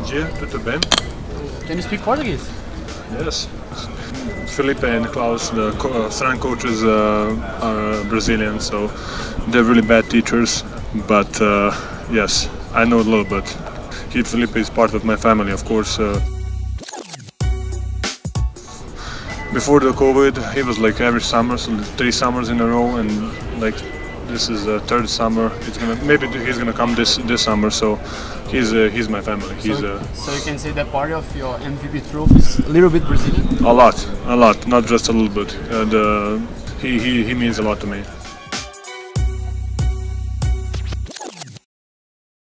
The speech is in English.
Bom dia, tudo bem? Can you speak Portuguese? Yes. Felipe and Klaus, the strength coaches, are Brazilian, so they're really bad teachers. But yes, I know a little bit. Felipe is part of my family, of course. Before the COVID, he was like every summer, so 3 summers in a row, and like this is the 3rd summer. Maybe he's gonna come this summer. So he's my family. So you can say that part of your MVP trophy is a little bit Brazilian. A lot, not just a little bit. He means a lot to me.